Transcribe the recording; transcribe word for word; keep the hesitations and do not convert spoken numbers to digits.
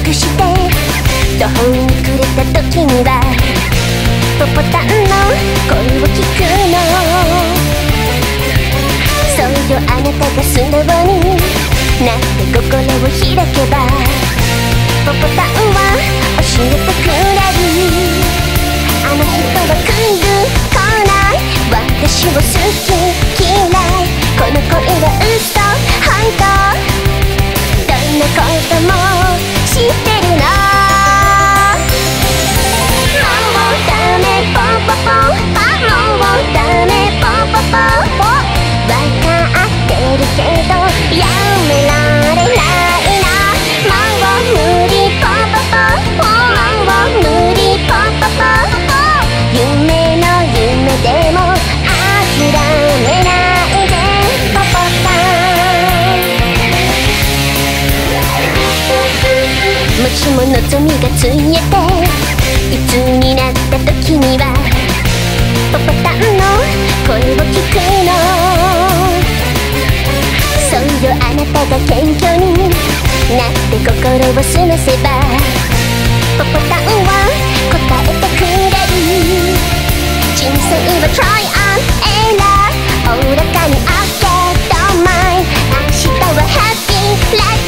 くして途方に暮れた時にはポポタンの声を聞くの。そうよ、あなたが素直になって心を開けばポポタンは教えてくれる。あの人は来る来ない私を好き嫌いこの恋は嘘本当どんなことも知ってるの。もうダメポポポもうダメポポポわかってるけどやめられないな。もう無理ポポポもう無理ポポポ夢の夢でも諦めないでポポタン。もしも望みがついえて鬱になった時にはポポタンの声を聞くの。そうよ、あなたが謙虚になって心を澄ませばポポタンは答えてくれる。人生は try and error おおらかに OK don't mind 明日は happy like